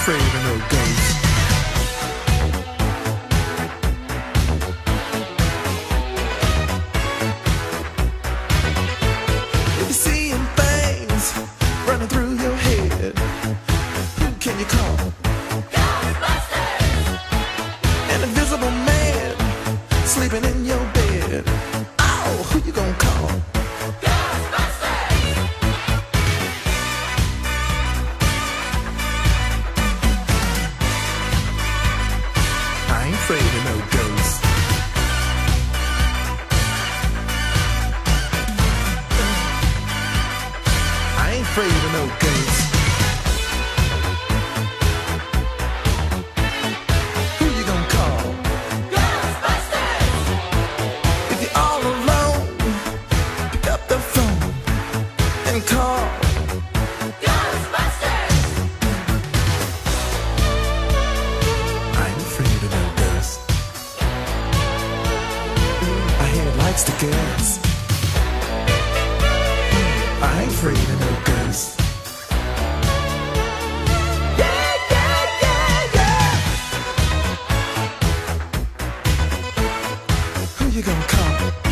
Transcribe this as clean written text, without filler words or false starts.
afraid of no ghosts. If you're seeing things running through your head, who can you call? Ghostbusters! An invisible man sleeping in your bed. Oh, who you gonna call? Ghostbusters! I ain't afraid of no ghosts. I ain't afraid of no ghosts. Who you gonna call? Ghostbusters! If you're all alone, pick up the phone and call Ghostbusters! I ain't afraid of no ghosts. I hear it likes to guess. I ain't afraid of no ghosts. Yeah, yeah, yeah, yeah. Who you gonna call?